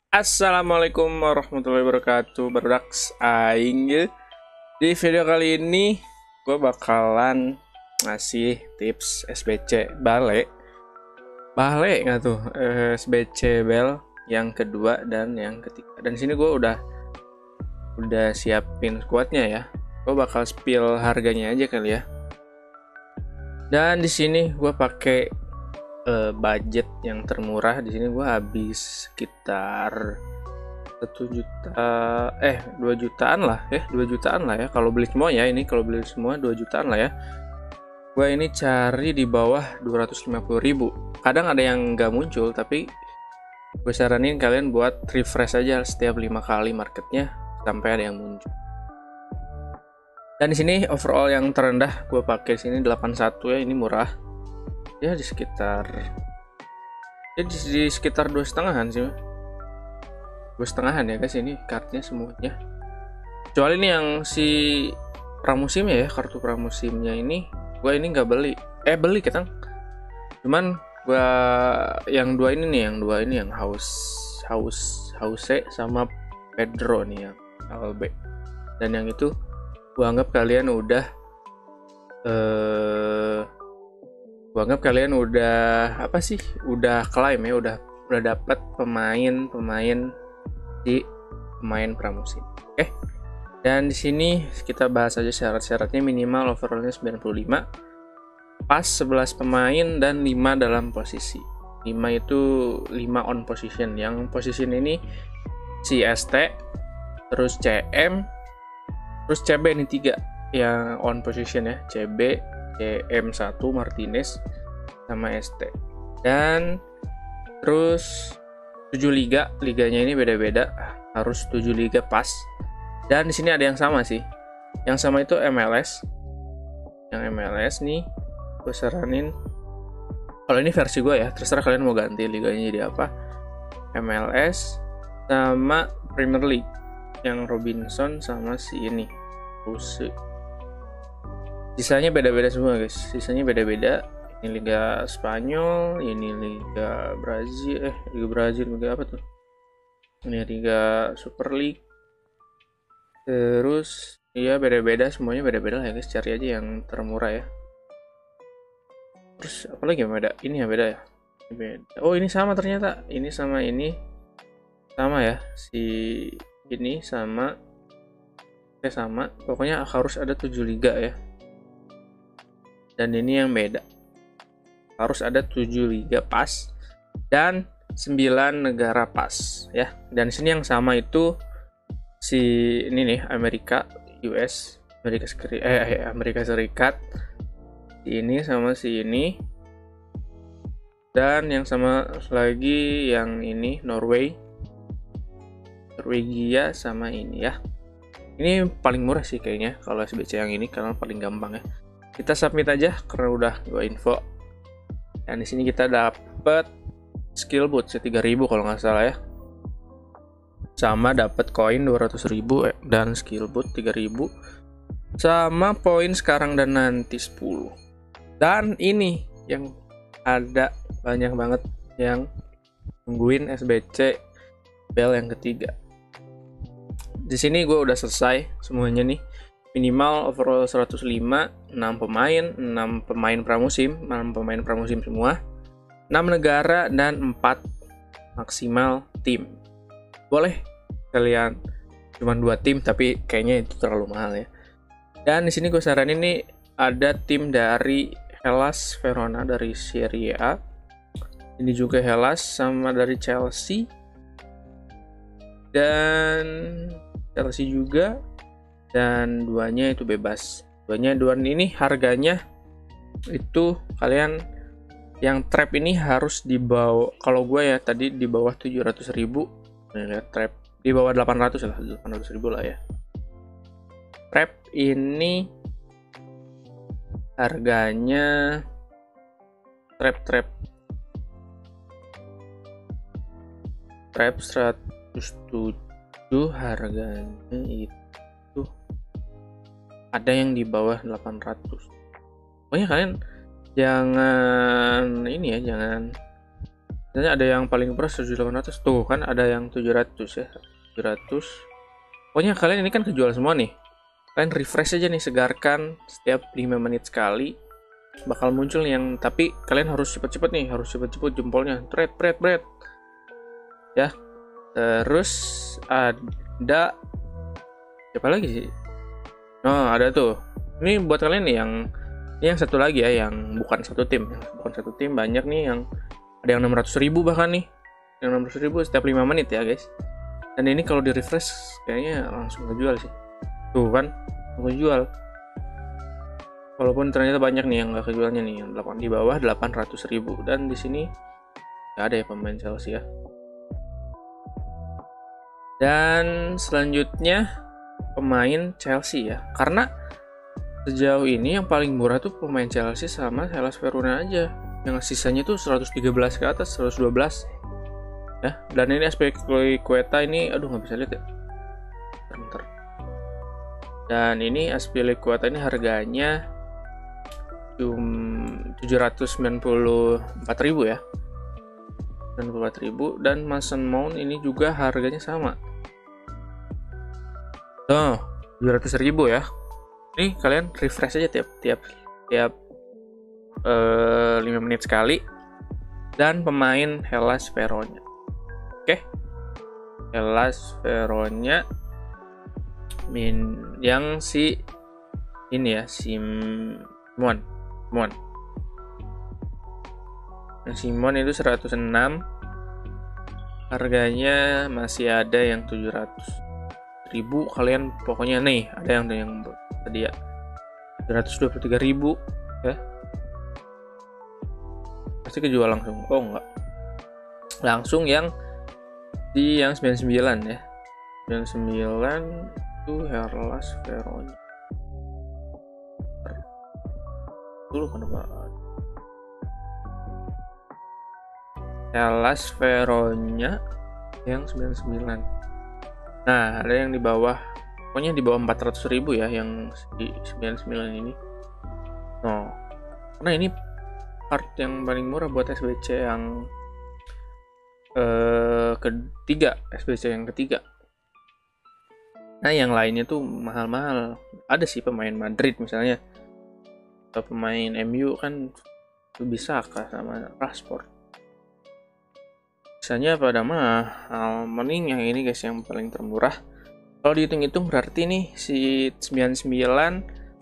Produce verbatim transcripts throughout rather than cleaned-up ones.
Assalamualaikum warahmatullahi wabarakatuh, Berdaks Aing ye. Di video kali ini gue bakalan ngasih tips S B C Bale Bale nggak tuh eh, S B C Bel yang kedua dan yang ketiga. Dan sini gue udah udah siapin squadnya ya. Gue bakal spill harganya aja kali ya. Dan di sini gue pakai eh, budget yang termurah. Di sini gue habis sekitar satu juta eh dua jutaan lah ya dua jutaan lah ya kalau beli semua ya ini kalau beli semua dua jutaan lah ya. Gue ini cari di bawah dua ratus lima puluh ribu. Kadang ada yang nggak muncul, tapi gue saranin kalian buat refresh aja setiap lima kali marketnya sampai ada yang muncul. Dan di sini overall yang terendah gue pakai sini delapan puluh satu ya, ini murah ya, di sekitar ya di, di sekitar dua setengahan sih, dua setengahan ya guys, ini kartunya semuanya. Kecuali ini yang si pramusimnya ya, kartu pramusimnya ini gue ini nggak beli, eh beli kita, cuman gue yang dua ini nih, yang dua ini yang haus haus hause sama Pedro nih yang L B, dan yang itu gue anggap kalian udah eh gue anggap kalian udah apa sih, udah klaim ya, udah udah dapat pemain pemain di pemain pramusim. Oke. Dan di sini kita bahas aja syarat-syaratnya. Minimal overallnya sembilan puluh lima, pas sebelas pemain dan lima dalam posisi. lima itu lima on position. Yang position ini si S T, terus C M, terus C B, ini tiga yang on position ya. C B, C M satu, Martinez sama S T. Dan terus tujuh liga, liganya ini beda-beda, harus tujuh liga pas. Dan di sini ada yang sama sih. Yang sama itu M L S. Yang M L S nih gue saranin, kalau ini versi gue ya, terserah kalian mau ganti liganya jadi apa. M L S sama Premier League, yang Robinson sama si ini Buse. Sisanya beda-beda semua guys, sisanya beda-beda. Ini Liga Spanyol, ini Liga Brazil, eh Liga Brazil, Liga apa tuh? Ini Liga Super League. Terus ya beda-beda, semuanya beda-beda lah ya guys, cari aja yang termurah ya. Terus apalagi yang beda? Ini yang beda ya? Beda. Oh ini sama ternyata, ini sama ini sama ya, si ini sama eh sama, pokoknya harus ada tujuh liga ya. Dan ini yang beda, harus ada tujuh liga pas dan sembilan negara pas ya. Dan sini yang sama itu si ini nih, Amerika, U S, Amerika Serikat, eh Amerika Serikat, si ini sama si ini. Dan yang sama lagi yang ini Norway, Norwegia sama ini ya. Ini paling murah sih kayaknya kalau S B C yang ini, karena paling gampang ya. Kita submit aja karena udah gue info. Dan di sini kita dapat skill boot tiga ribu kalau nggak salah ya. Sama dapat koin dua ratus ribu eh, dan skill boot tiga ribu. Sama poin sekarang dan nanti sepuluh. Dan ini yang ada banyak banget yang nungguin S B C Bel yang ketiga. Di sini gue udah selesai semuanya nih. Minimal overall seratus lima, enam pemain, enam pemain pramusim, enam pemain pramusim semua, enam negara, dan empat maksimal tim. Boleh kalian cuma dua tim, tapi kayaknya itu terlalu mahal ya. Dan di sini gue saranin nih, ada tim dari Hellas Verona dari Serie A. Ini juga Hellas sama dari Chelsea. Dan Chelsea juga. Dan duanya itu bebas. Duanya duan ini harganya itu kalian yang trap ini harus di bawah, kalau gue ya tadi di bawah tujuh ratus ribu. Nah, lihat trap di bawah delapan ratus lah, delapan ratus ribu lah ya. Trap ini harganya trap trap trap seratus tujuh harganya itu ada yang di bawah delapan ratus. Pokoknya kalian jangan ini ya, jangan Misalnya ada yang paling murah seribu delapan ratus, tuh kan ada yang tujuh ratus ya, tujuh ratus. Pokoknya kalian ini kan kejual semua nih. Kalian refresh aja nih, segarkan setiap lima menit sekali bakal muncul nih yang, tapi kalian harus cepet-cepet nih, harus cepet-cepet jempolnya, bread bread bread ya. Terus ada siapa lagi sih? Oh, ada tuh. Ini buat kalian nih yang ini yang satu lagi ya, yang bukan satu tim, bukan satu tim, banyak nih yang ada yang enam ratus ribu bahkan nih, yang enam ratus ribu setiap lima menit ya guys. Dan ini kalau di refresh kayaknya langsung ngejual sih, tuh kan ngejual. Walaupun ternyata banyak nih yang nggak kejualnya nih, yang di bawah delapan ratus ribu. Dan di sini nggak ada ya pemain Chelsea ya. Dan selanjutnya pemain Chelsea ya, karena sejauh ini yang paling murah tuh pemain Chelsea sama Hellas Verona aja, yang sisanya tuh seratus tiga belas ke atas, seratus dua belas ya. Dan ini Azpilicueta ini, aduh nggak bisa lihat ya, bentar. Dan ini Azpilicueta ini harganya cuma tujuh ratus sembilan puluh empat ribu ya, sembilan puluh empat ribu. Dan Mason Mount ini juga harganya sama, tuh tujuh ratus ribu ya. Ini kalian refresh aja tiap tiap tiap uh, lima menit sekali. Dan pemain Hellas Verona, oke, Hellas Verona min yang si ini ya, Simon Simon yang Simon itu seratus enam, harganya masih ada yang tujuh ratus ribu. Kalian pokoknya nih ada yang yang tadi ya tujuh ratus dua puluh tiga ribu ya, pasti kejual langsung. Oh enggak, langsung yang di yang sembilan puluh sembilan ya, sembilan puluh sembilan itu Hellas Verona dulu kenapa Hellas Verona yang sembilan puluh sembilan. Nah, ada yang di bawah, pokoknya di bawah empat ratus ribu ya, yang di sembilan puluh sembilan ini. No, karena ini part yang paling murah buat S B C yang eh, ketiga, S B C yang ketiga. Nah, yang lainnya tuh mahal-mahal. Ada sih pemain Madrid misalnya, atau pemain M U kan bisa kah sama Rashford. Biasanya pada mahal. Mending yang ini guys, yang paling termurah. Kalau dihitung-hitung berarti nih si sembilan puluh sembilan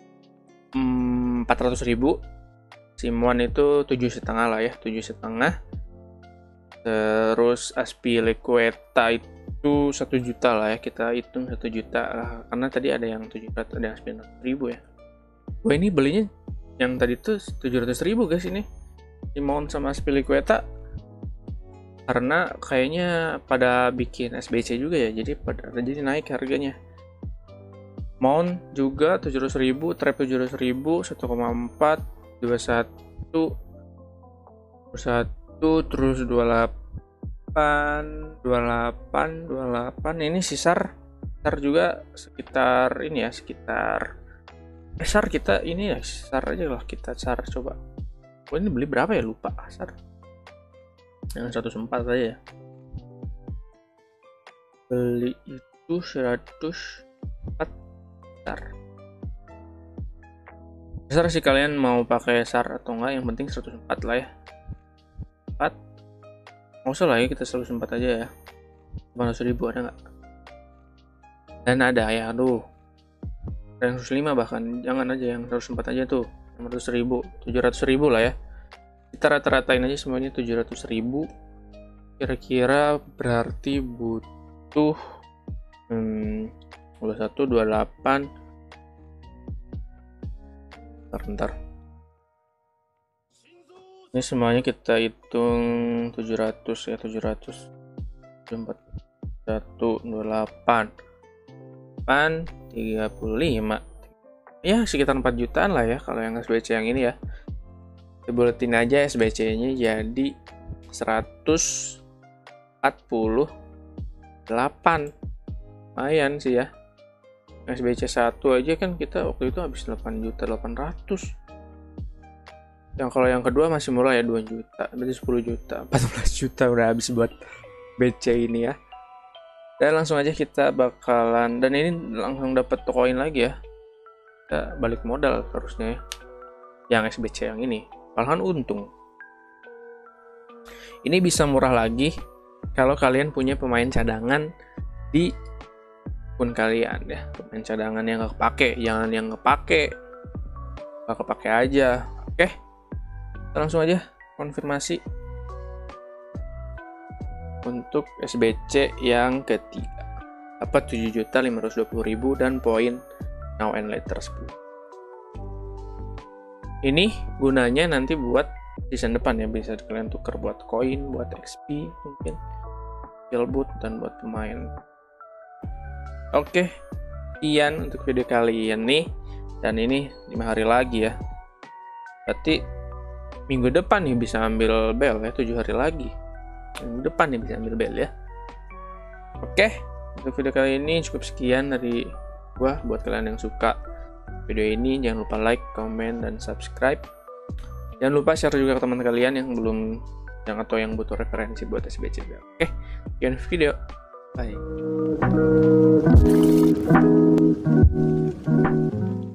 empat ratus ribu, Simon itu tujuh setengah lah ya, tujuh setengah. Terus Azpilicueta itu satu juta lah ya, kita hitung satu juta lah, karena tadi ada yang tujuh ratus, ada yang sembilan ratus ribu ya. Wah, ini belinya yang tadi tuh tujuh ratus ribu guys, ini Simon sama Azpilicueta, karena kayaknya pada bikin S B C juga ya, jadi pada jadi naik harganya. Mount juga tujuh ratus ribu, Trap tujuh ratus ribu, satu koma empat, dua puluh satu, dua puluh satu, terus dua puluh delapan, dua puluh delapan, dua puluh delapan. Ini sisar, sisar juga sekitar ini ya, sekitar besar kita ini ya, sisar aja lah kita sar coba. Oh, ini beli berapa ya, lupa sar. Yang seratus empat aja ya. Beli itu seratus empat sar. Besar sih kalian mau pakai sar atau enggak, yang penting seratus empat lah ya. empat. Nggak usah lah ya, kita seratus empat aja ya. delapan ratus ribu ada nggak? Dan ada ya, aduh. Ada yang seratus lima bahkan, jangan aja yang seratus empat aja tuh. enam ratus ribu, tujuh ratus ribu lah ya. Kita rata-ratain aja semuanya tujuh ratus ribu. Kira-kira berarti butuh hmm, dua puluh satu, dua puluh delapan. Bentar, bentar. Ini semuanya kita hitung tujuh ratus ya, tujuh ratus. empat, satu, dua puluh delapan. delapan, tiga puluh lima. Ya, sekitar empat jutaan lah ya kalau yang S B C yang ini ya. Dibuletin aja S B C-nya jadi seratus empat puluh delapan. Lumayan sih ya. S B C satu aja kan kita waktu itu habis delapan juta delapan ratus. Yang kalau yang kedua masih murah ya, dua juta, berarti sepuluh juta, empat belas juta udah habis buat B C ini ya. Dan langsung aja kita bakalan, dan ini langsung dapat koin lagi ya. Kita balik modal harusnya ya. Yang S B C yang ini, malahan untung. Ini bisa murah lagi kalau kalian punya pemain cadangan di akun kalian ya. Pemain cadangan yang nggak kepake, jangan yang kepake, nggak kepake aja. Oke, kita langsung aja konfirmasi untuk S B C yang ketiga. Dapat tujuh juta lima ratus dua puluh ribu dan poin now and later sepuluh. Ini gunanya nanti buat season depan ya, bisa kalian tuker buat koin, buat X P mungkin, skill boot, dan buat pemain. Oke, sekian untuk video kali ini, dan ini lima hari lagi ya. Berarti minggu depan nih bisa ambil bel ya, tujuh hari lagi. Minggu depan nih bisa ambil bel ya. Oke, untuk video kali ini cukup sekian dari gua. Buat kalian yang suka video ini, jangan lupa like, comment, dan subscribe. Jangan lupa share juga ke teman kalian yang belum, yang atau yang butuh referensi buat S B C. Oke, sekian video. Bye.